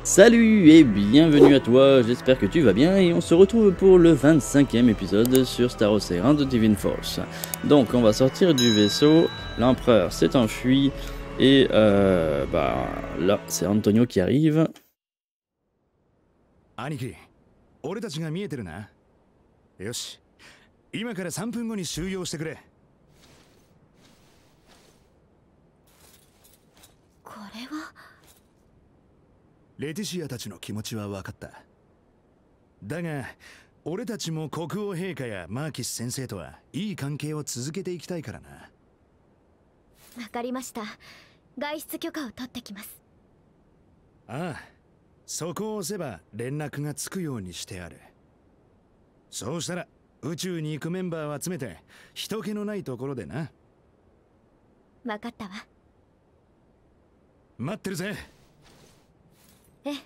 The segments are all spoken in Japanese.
Salut et bienvenue à toi, j'espère que tu vas bien et on se retrouve pour le 25e épisode sur Star Ocean de Divine Force. Donc on va sortir du vaisseau, l'empereur s'est enfui et là c'est Antonio qui arrive. 兄貴、俺たちが見えてるな。よし、今から3分後に収容してくれ。 これはレティシアたちの気持ちは分かった。だが、俺たちも国王陛下やマーキス先生とはいい関係を続けていきたいからな。 わかりました。外出許可を取ってきます。 ああ、そこを押せば連絡がつくようにしてある。そうしたら宇宙に行くメンバーを集めて人気のないところでな。 わかったわ。 待ってるぜ。 ええ。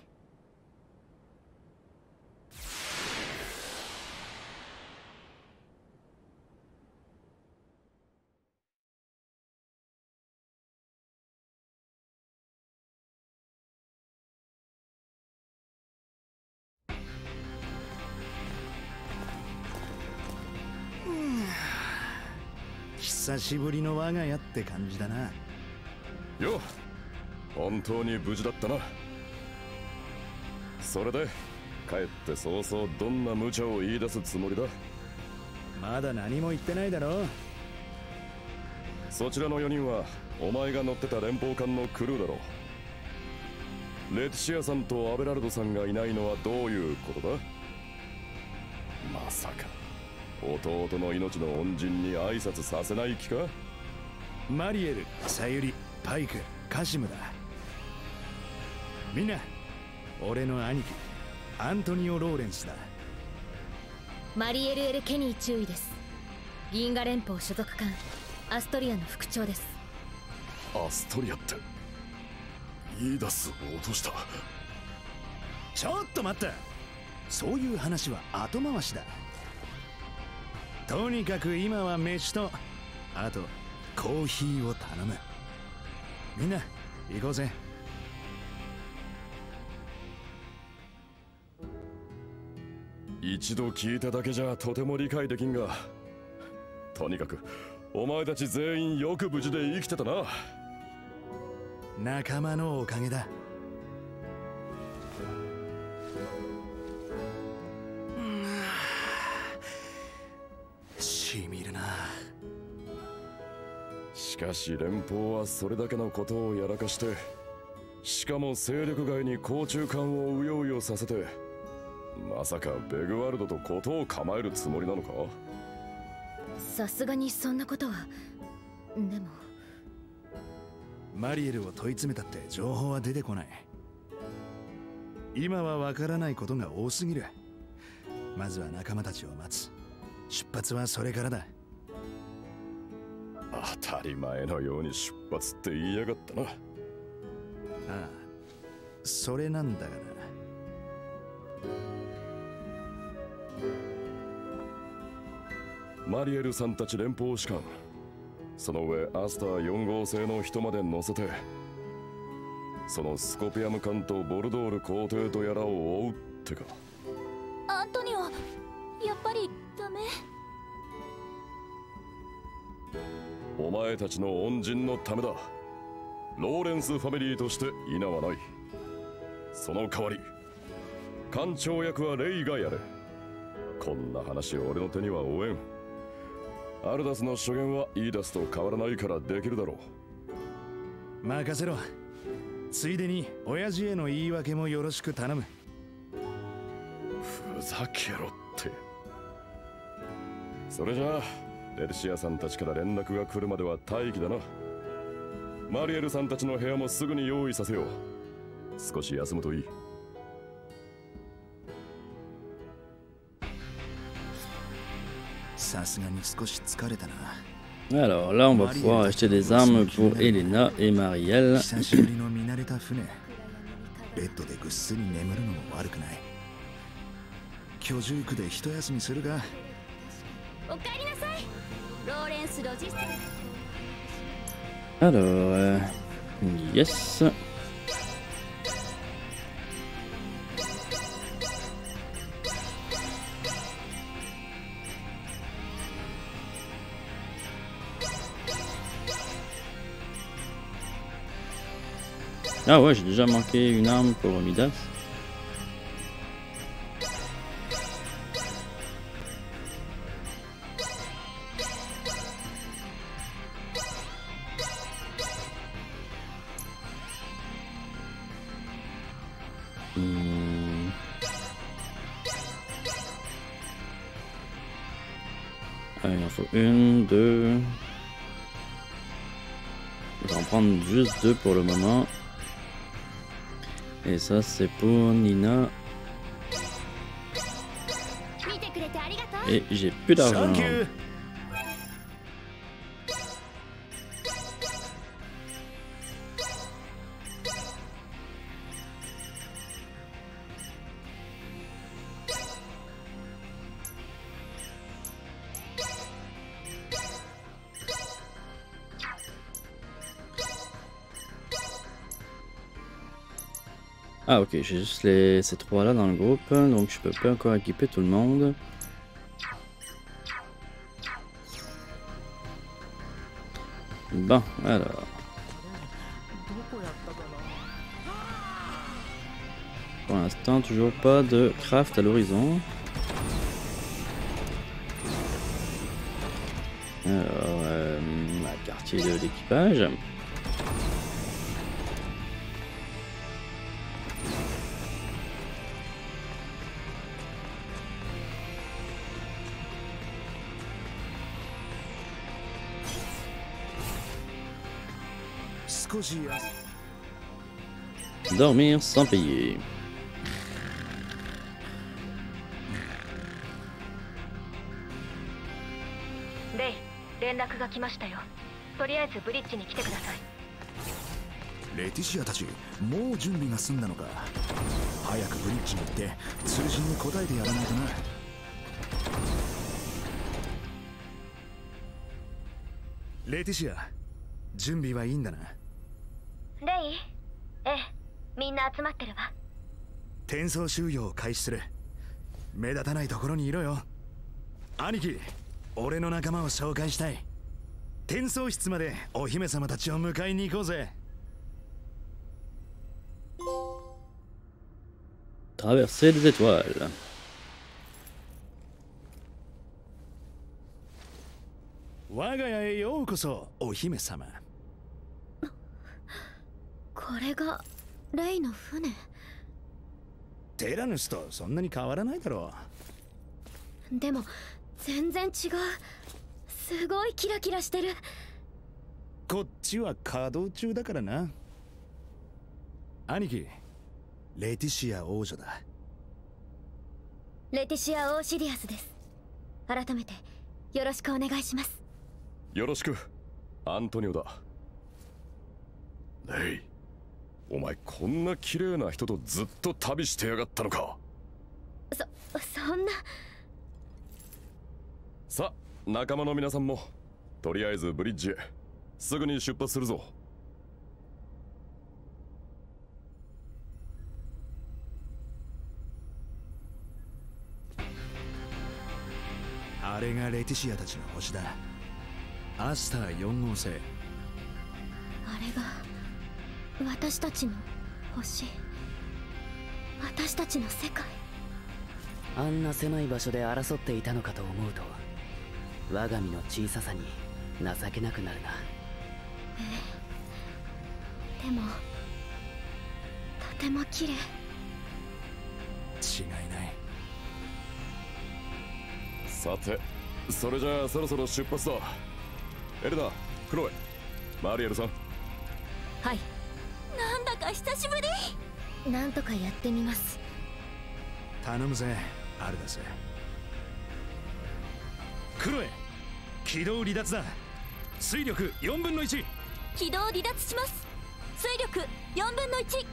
久しぶりの我が家って感じだな。 よ、本当に無事だったな。それで帰って早々どんな無茶を言い出すつもりだ。 まだ何も言ってないだろう。 そちらの4人はお前が乗ってた連邦艦のクルーだろう。レティシアさんとアベラルドさんがいないのはどういうことだ。まさか弟の命の恩人に挨拶させない気か。 マリエル、サユリ、パイク、カシムだ。みんな俺の兄貴アントニオ・ローレンスだ。 マリエル・エル・ケニー中尉です。銀河連邦所属艦アストリアの副長です。 アストリアって言い出す落とした。 ちょっと待った。そういう話は後回しだ。とにかく今は飯とあとコーヒーを頼む。みんな行こうぜ。 一度聞いただけじゃとても理解できんが、とにかくお前たち全員よく無事で生きてたな。 仲間のおかげだ。しみるな。 しかし連邦はそれだけのことをやらかして、しかも勢力外に甲虫艦をうようよさせて、まさかベグワルドとことを構えるつもりなのか。 さすがにそんなことは。でもマリエルを問い詰めたって情報は出てこない。今はわからないことが多すぎる。まずは仲間たちを待つ。出発はそれからだ。 当たり前のように出発って言いやがったな。ああ、それなんだがな。 マリエルさんたち連邦士官、その上アスター4号星の人まで乗せて、そのスコピアム艦とボルドール皇帝とやらを追うってか。 アントニオ、やっぱりダメ。 お前たちの恩人のためだ。ローレンスファミリーとして否はない。その代わり艦長役はレイがやれ。こんな話俺の手には負えん。アルダスの助言はイーダスと変わらないからできるだろう。任せろ。ついでに親父への言い訳もよろしく頼む。 ふざけろって。それじゃあレティシアさんたちから連絡が来るまでは待機だな。マリエルさんたちの部屋もすぐに用意させよう。少し休むといい。 さすがに少し疲れたな。 Alors là on va pouvoir acheter des armes pour Elena et Marielle. 久しぶりの見慣れた船。ベッドでぐっすり眠るのも悪くない。居住区で一休みするが。 おかえりなさい。ローレンスロジスティ。 Alors yes. Ah ouais, j'ai déjà manqué une arme pour Midas. Ah, il en faut une, deux. Je vais en prendre juste deux pour le moment. Et ça c'est pour Nina. Et j'ai plus d'argent. Ah ok, j'ai juste ces trois là dans le groupe, donc je peux pas encore équiper tout le monde. Bon, alors. Pour l'instant, toujours pas de craft à l'horizon. Alors, quartier de l'équipage. Dormir sans payer. Rei, 連絡が来ましたよ。とりあえずブリッジに来てください。 レティシアたち、もう準備が済んだのか。早くブリッジに行って通信に答えてやらないとな。レティシア、準備はいいんだな。 レイ、ええ、みんな集まってるわ。 転送収容を開始する。目立たないところにいろよ。兄貴、俺の仲間を紹介したい。転送室までお姫様たちを迎えに行こうぜ。 Traversée des étoiles. 我が家へようこそ、お姫様。 これがレイの船。 テラヌスとそんなに変わらないだろう。でも全然違う。すごいキラキラしてる。 こっちは稼働中だからな。兄貴、レティシア王女だ。 レティシア・オーシリアスです。改めてよろしくお願いします。 よろしく、アントニオだ。レイ、お前こんな綺麗な人とずっと旅してやがったのか。 そんな。 さあ、仲間の皆さんもとりあえずブリッジへすぐに出発するぞ。 あれがレティシアたちの星だ。アスター4号星。 あれが私たちの星。私たちの世界。 あんな狭い場所で争っていたのかと思うと、我が身の小ささに情けなくなるな。 でもとても綺麗。 違いない。 さて、それじゃあそろそろ出発だ。エレナ、クロエ、マリエルさん。 はい。なんだか久しぶり。なんとかやってみます。 頼むぜ、アルダス。クロエ、軌道離脱だ。推力4分の1。 軌道離脱します。推力4分の1。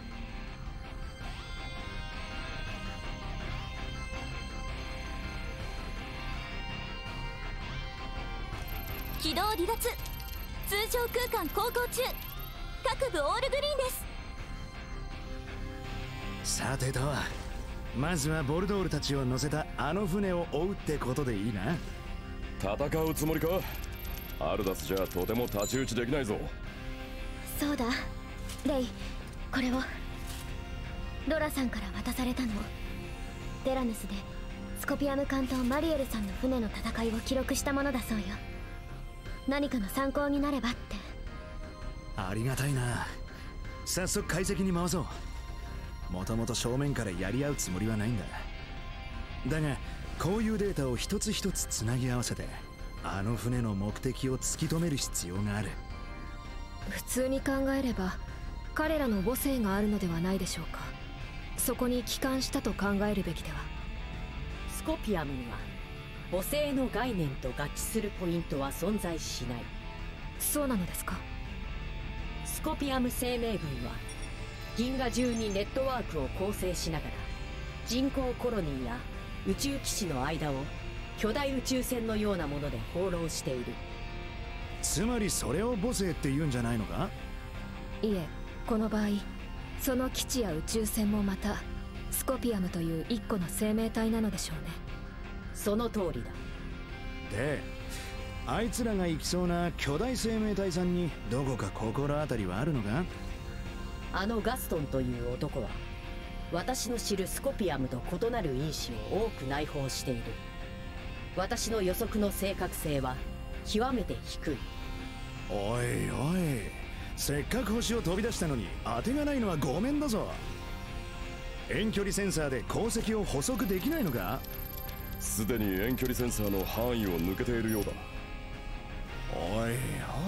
軌道離脱。通常空間航行中。各部オールグリーンです。 さてと、まずはボルドールたちを乗せたあの船を追うってことでいいな。 戦うつもりか。アルダスじゃとても太刀打ちできないぞ。 そうだ。レイ、 これをロラさんから渡されたの。テラヌスでスコピアム艦とマリエルさんの船の戦いを記録したものだそうよ。何かの参考になればって。 ありがたいな。早速解析に回そう。もともと正面からやり合うつもりはないんだ。だがこういうデータを一つ一つつなぎ合わせてあの船の目的を突き止める必要がある。 普通に考えれば彼らの母性があるのではないでしょうか。そこに帰還したと考えるべきでは。 スコピアムには母性の概念と合致するポイントは存在しない。 そうなのですか。 スコピアム生命群は銀河中にネットワークを構成しながら人工コロニーや宇宙基地の間を巨大宇宙船のようなもので放浪している。 つまりそれを母性って言うんじゃないのか。 いえ、この場合その基地や宇宙船もまたスコピアムという一個の生命体なのでしょうね。 その通りだ。 であいつらが行きそうな巨大生命体さんにどこか心当たりはあるのか。 あのガストンという男は私の知るスコピアムと異なる因子を多く内包している。私の予測の正確性は極めて低い。 おいおい、せっかく星を飛び出したのに当てがないのはごめんだぞ。遠距離センサーで航跡を捕捉できないのか。 すでに遠距離センサーの範囲を抜けているようだ。 おいおい、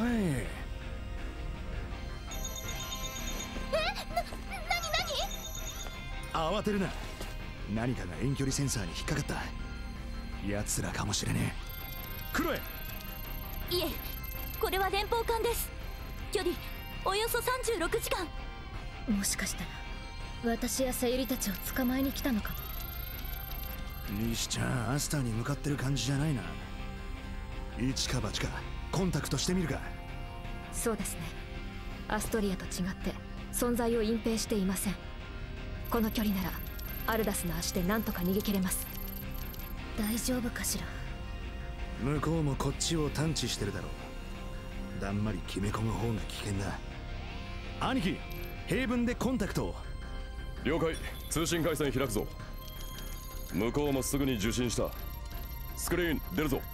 慌てるな。何かが遠距離センサーに引っかかった。奴らかもしれねえ。クロエ。 いえ、これは連邦艦です。距離およそ36時間。 もしかしたら私やさゆりたちを捕まえに来たのかも。 にしちゃアスターに向かってる感じじゃないな。一か八かコンタクトしてみるか。 そうですね。アストリアと違って存在を隠蔽していません。この距離ならアルダスの足で何とか逃げ切れます。大丈夫かしら。 向こうもこっちを探知してるだろう。だんまり決め込む方が危険だ。兄貴、平分でコンタクトを。 了解。通信回線開くぞ。向こうもすぐに受信した。スクリーン出るぞ。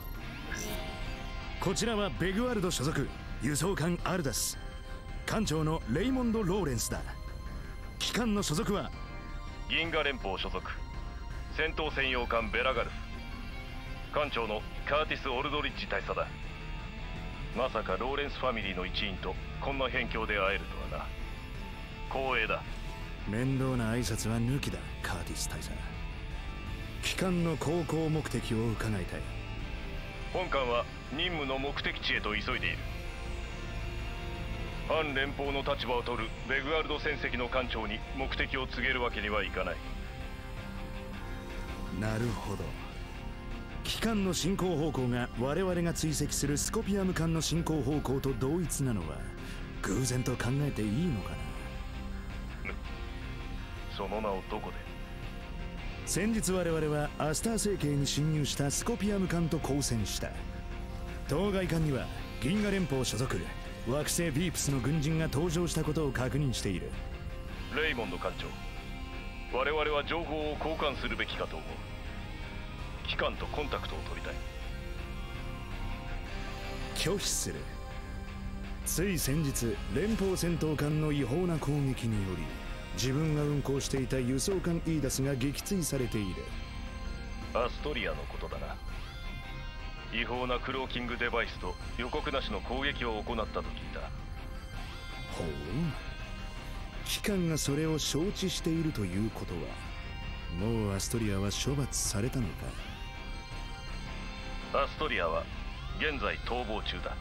こちらはベグワルド所属輸送艦アルダス、艦長のレイモンド・ローレンスだ。機関の所属は銀河連邦所属戦闘専用艦ベラガルフ、艦長のカーティス・オルドリッジ大佐だ。まさかローレンスファミリーの一員とこんな辺境で会えるとはな。光栄だ。 面倒な挨拶は抜きだ、カーティス大佐。機関の航行目的を伺いたい。 本艦は任務の目的地へと急いでいる。反連邦の立場を取るベグワルド船籍の艦長に目的を告げるわけにはいかない。 なるほど。機関の進行方向が我々が追跡するスコピアム艦の進行方向と同一なのは偶然と考えていいのかな。 その名をどこで。 先日我々はアスター星系に侵入したスコピアム艦と交戦した。当該艦には銀河連邦所属惑星ビープスの軍人が登場したことを確認している。 レイモンド艦長、我々は情報を交換するべきかと思う。機関とコンタクトを取りたい。 拒否する。つい先日連邦戦闘艦の違法な攻撃により自分が運航していた輸送艦イーダスが撃墜されている。 アストリアのことだな。違法なクローキングデバイスと予告なしの攻撃を行ったと聞いた。 ほう。機関がそれを承知しているということはもうアストリアは処罰されたのか。 アストリアは現在逃亡中だ。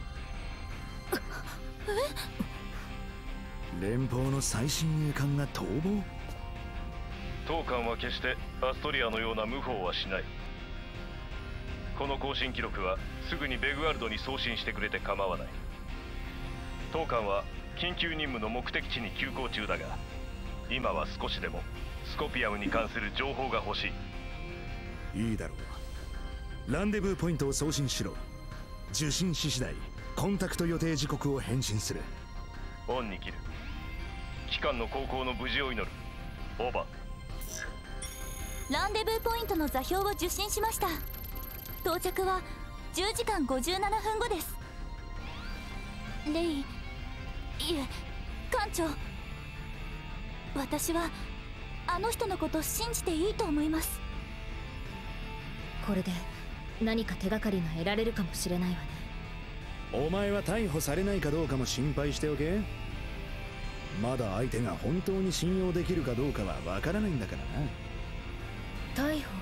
連邦の最新鋭艦が逃亡。 当艦は決してアストリアのような無法はしない。この更新記録はすぐにベグワルドに送信してくれて構わない。当艦は緊急任務の目的地に急行中だが、今は少しでもスコピアムに関する情報が欲しい。 いいだろう。ランデブーポイントを送信しろ。受信し次第コンタクト予定時刻を返信する。 オンに切る。 機関の航行の無事を祈る。オーバー。 ランデブーポイントの座標を受信しました。到着は10時間57分後です。レイ、いえ、艦長、私はあの人のこと信じていいと思います。 これで何か手がかりが得られるかもしれないわね。 お前は逮捕されないかどうかも心配しておけ。まだ相手が本当に信用できるかどうかはわからないんだからな。 逮捕？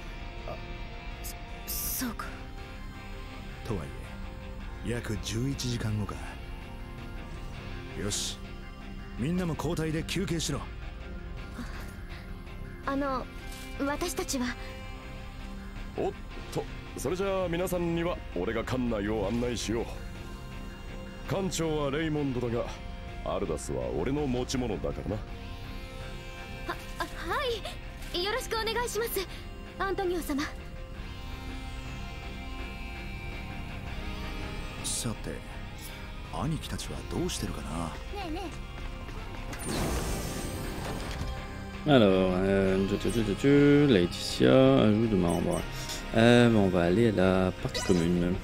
そうか。 とはいえ約11時間後か。よし、みんなも交代で休憩しろ。 私たちは。 おっと、それじゃあ皆さんには俺が館内を案内しよう。艦長はレイモンドだが、アルダスは俺の持ち物だからな。 はい、よろしくお願いします、アントニオ様。 さて、兄貴たちはどうしてるかな。 ねえねえ。 Alors, Laetitia, ajout de membres. On va aller à la partie commune.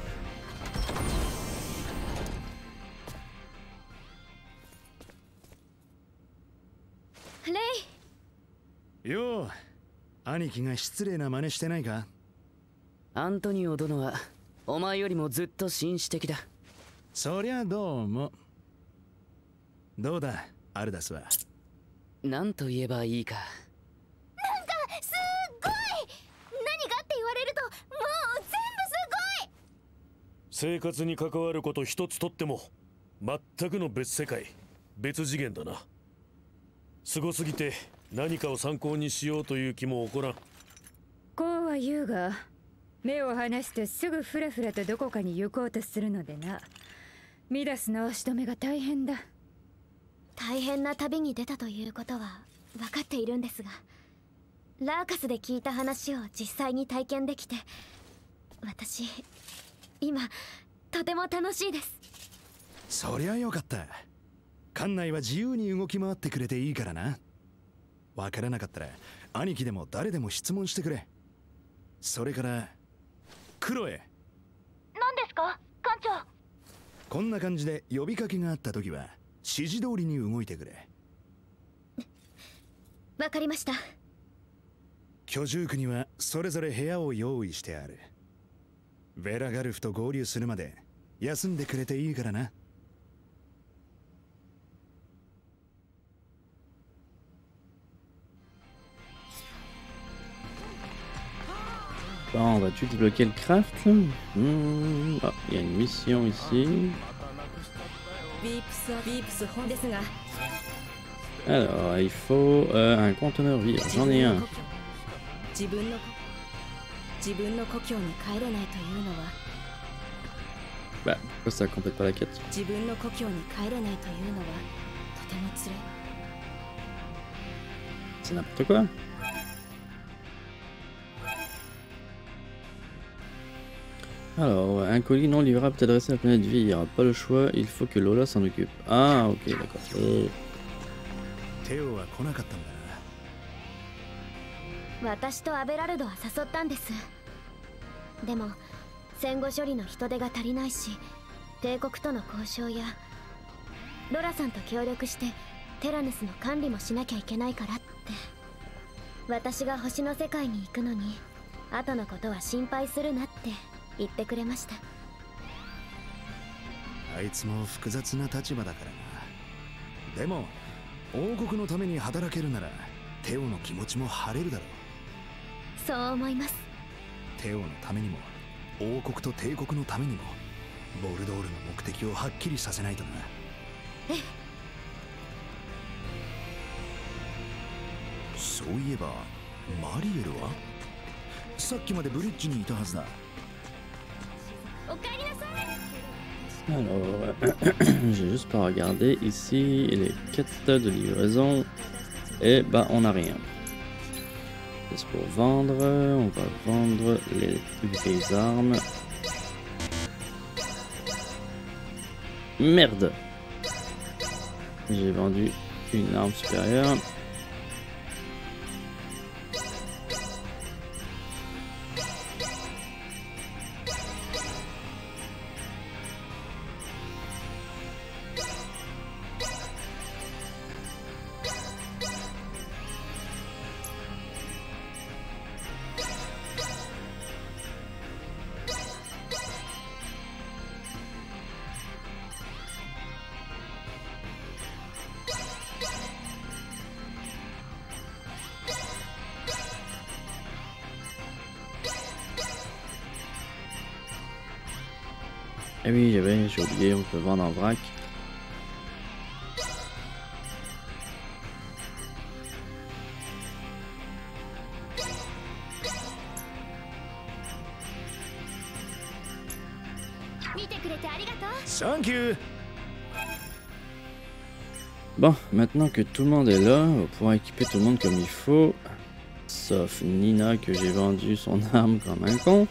レイ。よう、兄貴が失礼な真似してないか。 アントニオ殿はお前よりもずっと紳士的だ。 そりゃどうも。どうだ、アルダスは。 なんと言えばいいか。 なんかすっごい。何がって言われるともう全部すごい。 生活に関わること一つとっても全くの別世界、別次元だな。すごすぎて何かを参考にしようという気も起こらん。 こうは言うが、目を離してすぐフラフラとどこかに行こうとするのでな。ミダスの足止めが大変だ。 大変な旅に出たということは分かっているんですが、ラーカスで聞いた話を実際に体験できて、私今とても楽しいです。 そりゃよかった。館内は自由に動き回ってくれていいからな。分からなかったら兄貴でも誰でも質問してくれ。それからクロエ。 何ですか、艦長。 こんな感じで呼びかけがあった時は指示通りに動いてくれ。 わかりました。 居住区にはそれぞれ部屋を用意してある。ベラガルフと合流するまで休んでくれていいからな。 Bon, vas-tu débloquer le craft? Ah, il y a une mission ici. Alors, il faut un conteneur vide. J'en ai un. Bah, pourquoi ça complète pas la quête? C'est n'importe quoi. Alors, un colis non livrable peut adressé à la planète Vire. Pas le choix, il faut que Lola s'en occupe. Ah, ok, d'accord. Théoは来なかったんだな。私とアベラルドは誘ったんです。でも戦後処理の人手が足りないし、帝国との交渉やロラさんと協力してテラヌスの管理もしなきゃいけないからって。私が星の世界に行くのに後のことは心配するなって言ってくれました。 あいつも複雑な立場だからな。でも王国のために働けるならテオの気持ちも晴れるだろう。 そう思います。 テオのためにも王国と帝国のためにもボルドールの目的をはっきりさせないとな。 ええ。 そういえばマリエルはさっきまでブリッジにいたはずだ。 おかえりなさい。 Alors, j'ai juste pas regardé ici les quêtes de livraison et bah on n'a rien. C'est pour vendre, on va vendre les armes. Merde! J'ai vendu une arme supérieure. Ah oui, j'ai oublié, on peut vendre en vrac. Bon, maintenant que tout le monde est là, on va pouvoir équiper tout le monde comme il faut. Sauf Nina que j'ai vendu son arme comme un con.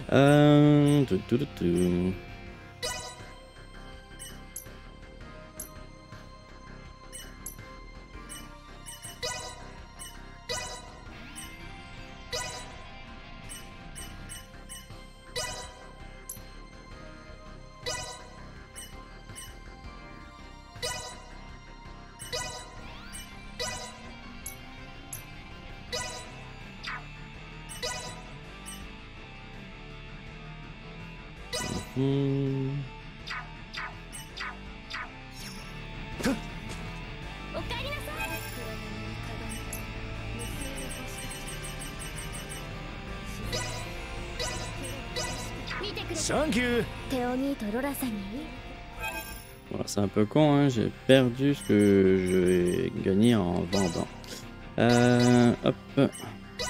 Voilà, c'est un peu con, hein, j'ai perdu ce que j'ai gagné en vendant. Hop.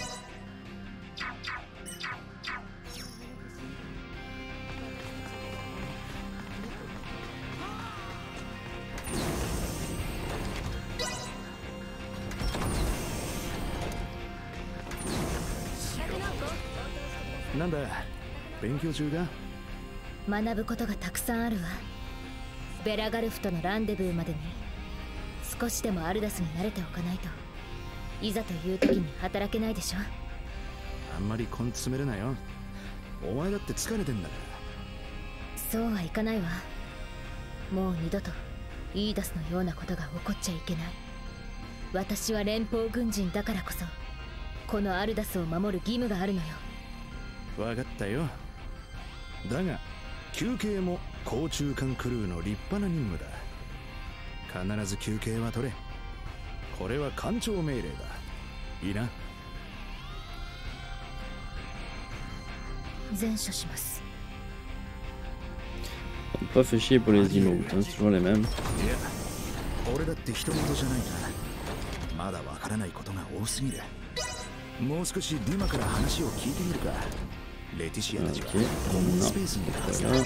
Nanda, 学ぶことがたくさんあるわ。ベラガルフとのランデブーまでに少しでもアルダスに慣れておかないといざという時に働けないでしょ。 あんまり根詰めるなよ。お前だって疲れてんだから。 そうはいかないわ。もう二度とイーダスのようなことが起こっちゃいけない。私は連邦軍人だからこそこのアルダスを守る義務があるのよ。 わかったよ。だが休憩も航中艦クルーの立派な任務だ。必ず休憩は取れ。これは艦長命令だ。いいな。 前処します。 Pas fait chier pour les emotes, hein, c'est toujours les mêmes. いや、俺だって人事じゃないな。まだわからないことが多すぎる。もう少しディマから話を聞いてみるか。レティシアたちはこのスペースにいるはずだ。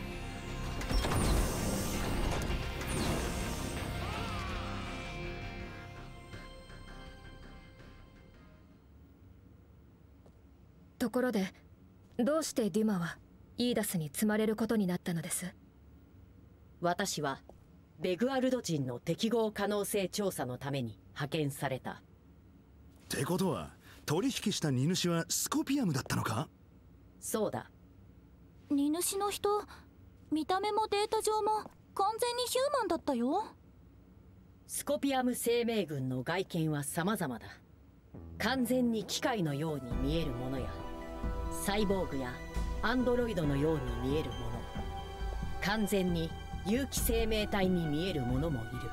ところで、どうしてデュマはイーダスに積まれることになったのです？ 私はベグアルド人の適合可能性調査のために派遣された。 ってことは取引した荷主はスコピアムだったのか？ そうだ。 荷主の人、見た目もデータ上も完全にヒューマンだったよ。 スコピアム生命群の外見は様々だ。完全に機械のように見えるものや、サイボーグやアンドロイドのように見えるもの、完全に有機生命体に見えるものもいる。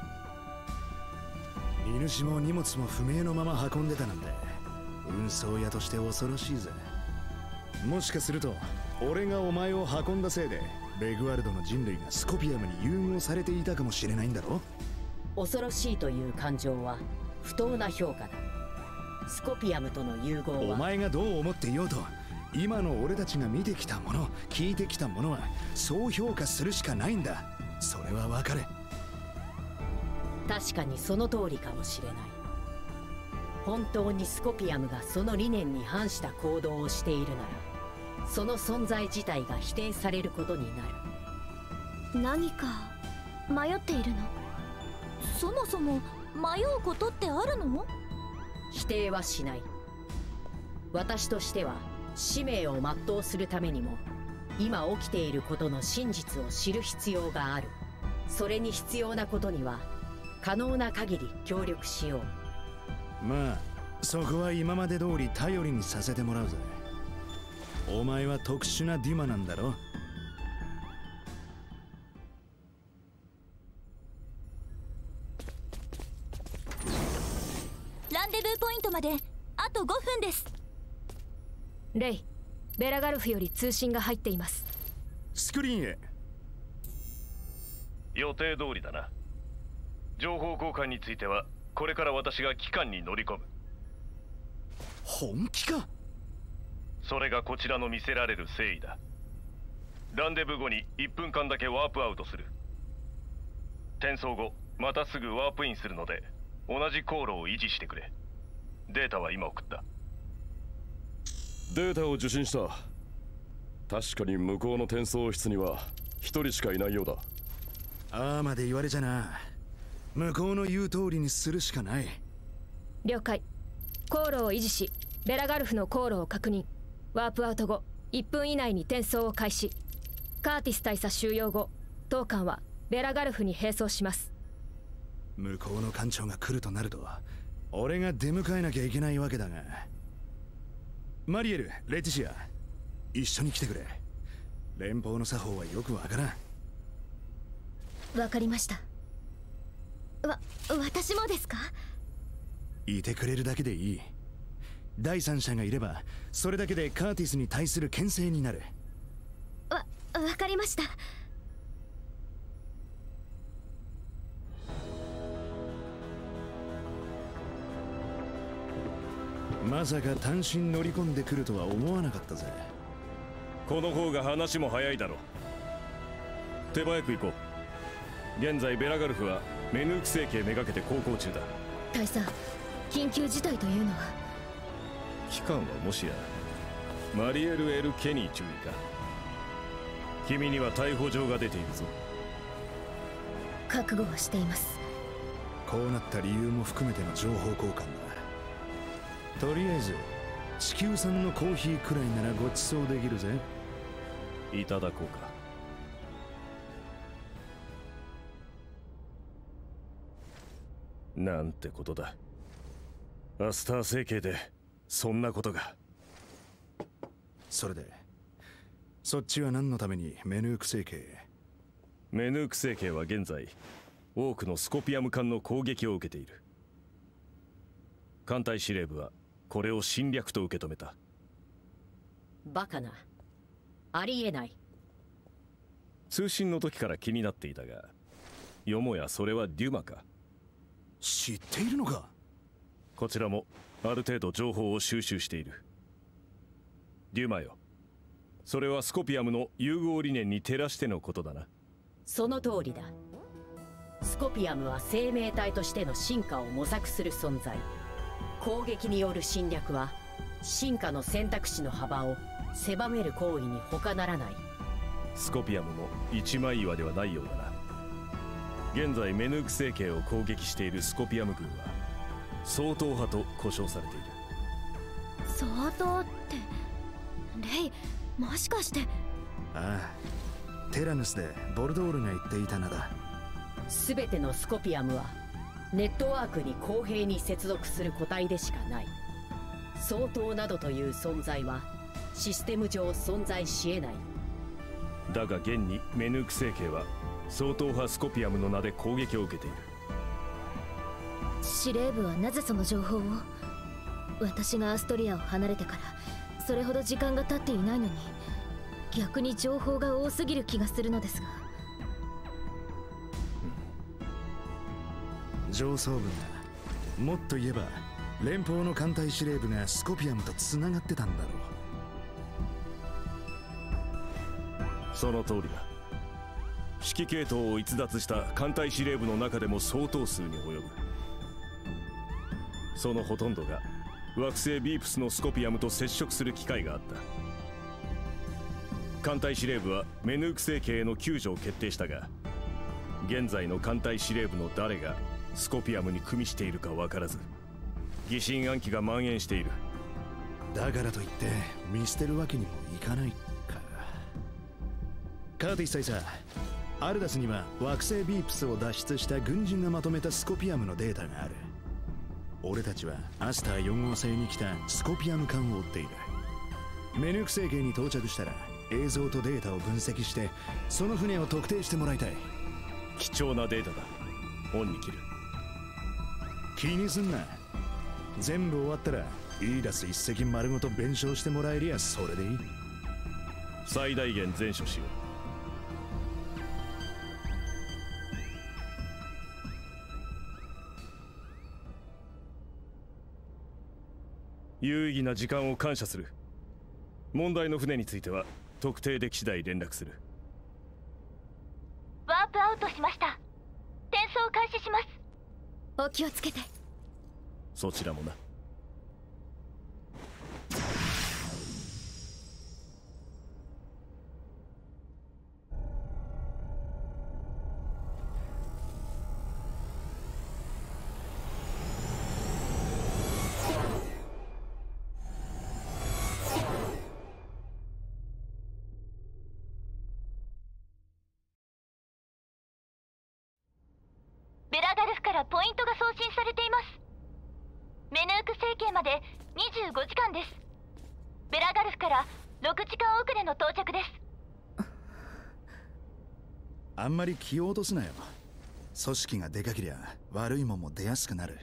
荷主も荷物も不明のまま運んでたなんて、運送屋として恐ろしいぜ。もしかすると俺がお前を運んだせいでベグワルドの人類がスコピアムに融合されていたかもしれないんだろ。 恐ろしいという感情は不当な評価だ。スコピアムとの融合は、 お前がどう思っていようと、今の俺たちが見てきたもの、聞いてきたものはそう評価するしかないんだ。それはわかれ。 確かにその通りかもしれない。本当にスコピアムがその理念に反した行動をしているなら、その存在自体が否定されることになる。 何か迷っているの？ そもそも迷うことってあるの？ 否定はしない。私としては使命を全うするためにも今起きていることの真実を知る必要がある。それに必要なことには可能な限り協力しよう。 まあそこは今まで通り頼りにさせてもらうぜ。お前は特殊なデュマなんだろ。 ランデブーポイントまであと5分です。 レイ、ベラガルフより通信が入っています。 スクリーンへ。 予定通りだな。情報交換についてはこれから私が機関に乗り込む。 本気か？ それがこちらの見せられる誠意だ。ランデブー後に1分間だけワープアウトする。転送後またすぐワープインするので同じ航路を維持してくれ。データは今送った。 データを受信した。確かに向こうの転送室には1人しかいないようだ。 ああまで言われちゃな。向こうの言う通りにするしかない。 了解。航路を維持しベラガルフの航路を確認。ワープアウト後1分以内に転送を開始。カーティス大佐収容後当艦はベラガルフに並走します。 向こうの艦長が来るとなると俺が出迎えなきゃいけないわけだが、マリエル、レティシア一緒に来てくれ。連邦の作法はよくわからん。 わかりました。私もですか？ いてくれるだけでいい。第三者がいればそれだけでカーティスに対する牽制になる。 わかりました。 まさか単身乗り込んでくるとは思わなかったぜ。 この方が話も早いだろう。手早く行こう。現在ベラガルフはメヌーク星系めがけて航行中だ。 大佐、緊急事態というのは？ 機関はもしやマリエル・エル・ケニー注意か。君には逮捕状が出ているぞ。 覚悟はしています。 こうなった理由も含めての情報交換だ。とりあえず地球産のコーヒーくらいならご馳走できるぜ。 いただこうか。なんてことだ。アスター星系でそんなことが。 それでそっちは何のためにメヌーク星系へ？ メヌーク星系は現在多くのスコピアム艦の攻撃を受けている。艦隊司令部はこれを侵略と受け止めた。 バカな。ありえない。 通信の時から気になっていたが、よもやそれはデュマか。 知っているのか？ こちらもある程度情報を収集している。デュマよ、それはスコピアムの融合理念に照らしてのことだな。 その通りだ。スコピアムは生命体としての進化を模索する存在。攻撃による侵略は進化の選択肢の幅を狭める行為に他ならない。 スコピアムも一枚岩ではないようだな。現在メヌーク星系を攻撃しているスコピアム軍は総統派と呼称されている。 総統ってレイ、もしかして？ ああ、テラヌスでボルドールが言っていた名だ。 全てのスコピアムはネットワークに公平に接続する個体でしかない。総統などという存在はシステム上存在し得ない。 だが現にメヌーク星系は総統派スコピアムの名で攻撃を受けている。 司令部はなぜその情報を？私がアストリアを離れてからそれほど時間が経っていないのに逆に情報が多すぎる気がするのですが。 上層部が、もっと言えば連邦の艦隊司令部がスコピアムとつながってたんだろう。その通りだ。指揮系統を逸脱した艦隊司令部の中でも相当数に及ぶ。そのほとんどが惑星ビープスのスコピアムと接触する機会があった。艦隊司令部はメヌーク星系への救助を決定したが、現在の艦隊司令部の誰がスコピアムに組みしているか分からず疑心暗鬼が蔓延している。 だからといって見捨てるわけにもいかないか。カーティス大佐、アルダスには惑星ビープスを脱出した軍人がまとめたスコピアムのデータがある。俺たちはアスター4号星に来たスコピアム艦を追っている。メヌーク星系に到着したら映像とデータを分析してその船を特定してもらいたい。 貴重なデータだ。オンに切る。 気にすんな。全部終わったらイーダス一隻丸ごと弁償してもらえりゃそれでいい。 最大限全処しよう。有意義な時間を感謝する。問題の船については特定でき次第連絡する。 ワープアウトしました。転送開始します。 お気をつけて。 そちらもな。 ベラガルフからポイントが送信されています。メヌーク星系まで25時間です。ベラガルフから6時間遅れの到着です。 あんまり気を落とすなよ。組織がでかけりゃ悪いもんも出やすくなる。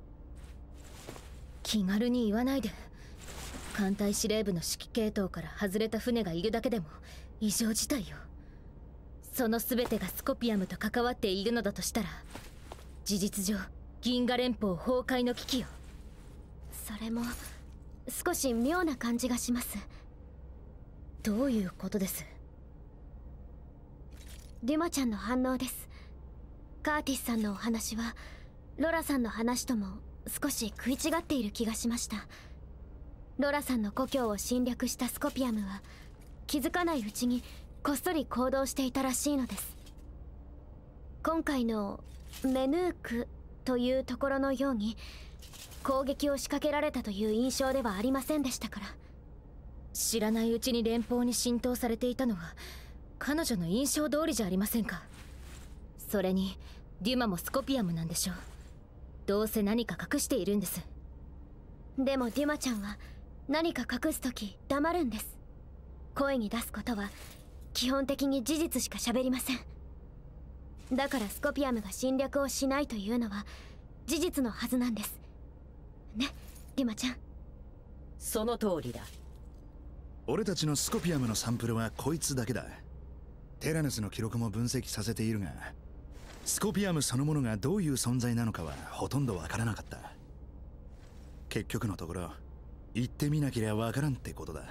気軽に言わないで。艦隊司令部の指揮系統から外れた船がいるだけでも異常事態よ。その全てがスコピアムと関わっているのだとしたら事実上銀河連邦崩壊の危機よ。 それも少し妙な感じがします。 どういうことです？ デュマちゃんの反応です。カーティスさんのお話はロラさんの話とも少し食い違っている気がしました。ロラさんの故郷を侵略したスコピアムは気づかないうちにこっそり行動していたらしいのです。今回のメヌークというところのように攻撃を仕掛けられたという印象ではありませんでしたから。 知らないうちに連邦に浸透されていたのは彼女の印象通りじゃありませんか。それにデュマもスコピアムなんでしょう。どうせ何か隠しているんです。 でもデュマちゃんは何か隠すとき黙るんです。声に出すことは基本的に事実しか喋りません。だからスコピアムが侵略をしないというのは事実のはずなんですね、デュマちゃん。 その通りだ。 俺たちのスコピアムのサンプルはこいつだけだ。テラヌスの記録も分析させているがスコピアムそのものがどういう存在なのかはほとんどわからなかった。結局のところ行ってみなけりゃわからんってことだ。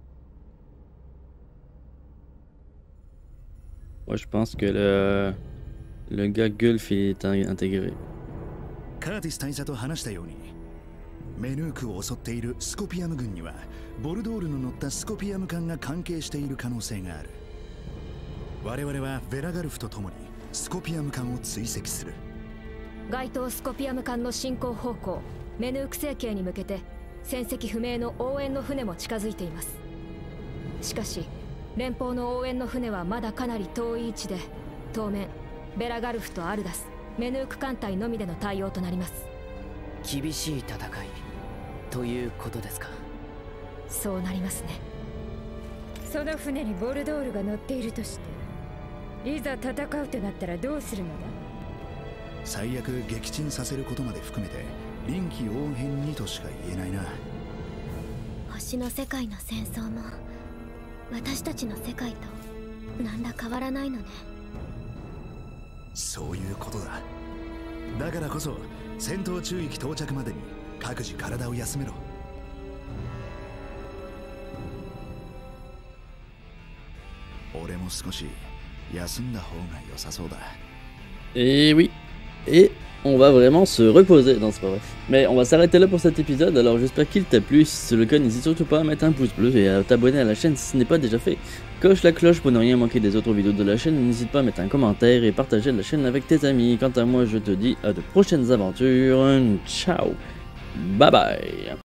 Moi, je pense que le gars Gulf il est intégré. カーティス大佐と話したようにメヌークを襲っているスコピアム軍にはボルドールの乗ったスコピアム艦が関係している可能性がある。我々はベラガルフと共にスコピアム艦を追跡する。 該当スコピアム艦の進行方向メヌーク星系に向けて船籍不明の応援の船も近づいています。しかし連邦の応援の船はまだかなり遠い位置で当面ベラガルフとアルダスメヌーク艦隊のみでの対応となります。 厳しい戦いということですか。 そうなりますね。 その船にボルドールが乗っているとしていざ戦うとなったらどうするのだ。 最悪撃沈させることまで含めて臨機応変にとしか言えないな。 星の世界の戦争も私たちの世界と何ら変わらないのね。 そういうことだ。だからこそ戦闘中域到着までに各自体を休めろ。俺も少し休んだ方が良さそうだ。 Et oui. Et on va vraiment se reposer, non c'est pas vrai. Mais on va s'arrêter là pour cet épisode, alors j'espère qu'il t'a plu, si c'est le cas n'hésite surtout pas à mettre un pouce bleu et à t'abonner à la chaîne si ce n'est pas déjà fait. Coche la cloche pour ne rien manquer des autres vidéos de la chaîne, n'hésite pas à mettre un commentaire et partager la chaîne avec tes amis. Quant à moi je te dis à de prochaines aventures, ciao, bye bye.